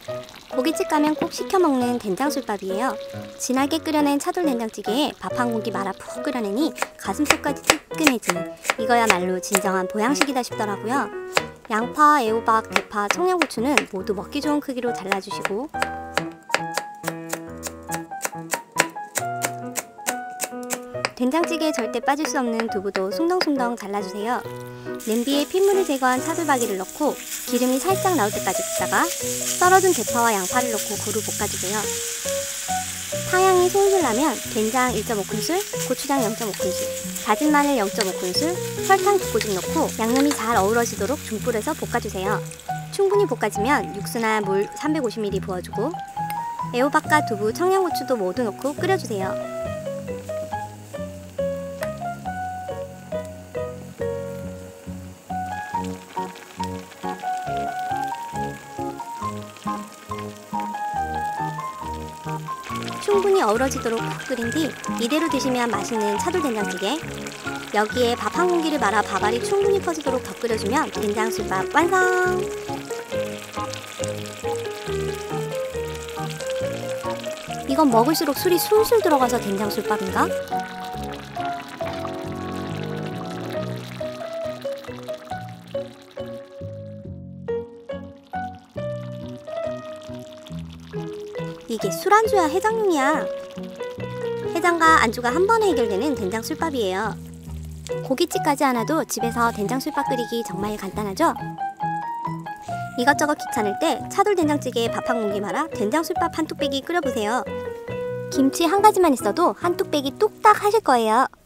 고깃집 가면 꼭 시켜 먹는 된장술밥이에요. 진하게 끓여낸 차돌된장찌개에 밥 한 공기 말아 푹 끓여내니 가슴속까지 뜨끈해지는, 이거야말로 진정한 보양식이다 싶더라고요. 양파, 애호박, 대파, 청양고추는 모두 먹기 좋은 크기로 잘라주시고, 된장찌개에 절대 빠질 수 없는 두부도 숭덩숭덩 잘라주세요. 냄비에 핏물을 제거한 차돌박이를 넣고 기름이 살짝 나올 때까지 굽다가 썰어둔 대파와 양파를 넣고 고루 볶아주세요. 파향이 솔솔 나면 된장 1.5큰술, 고추장 0.5큰술, 다진 마늘 0.5큰술, 설탕 2꼬집 넣고 양념이 잘 어우러지도록 중불에서 볶아주세요. 충분히 볶아지면 육수나 물 350ml 부어주고 애호박과 두부, 청양고추도 모두 넣고 끓여주세요. 충분히 어우러지도록 푹 끓인 뒤 이대로 드시면 맛있는 차돌된장찌개. 여기에 밥 한 공기를 말아 밥알이 충분히 퍼지도록 더 끓여주면 된장술밥 완성! 이건 먹을수록 술이 술술 들어가서 된장술밥인가? 이게 술안주야 해장용이야. 해장과 안주가 한 번에 해결되는 된장술밥이에요. 고깃집까지 안 와도 집에서 된장술밥 끓이기 정말 간단하죠? 이것저것 귀찮을 때 차돌된장찌개에 밥 한 공기 말아 된장술밥 한 뚝배기 끓여보세요. 김치 한 가지만 있어도 한 뚝배기 뚝딱 하실 거예요.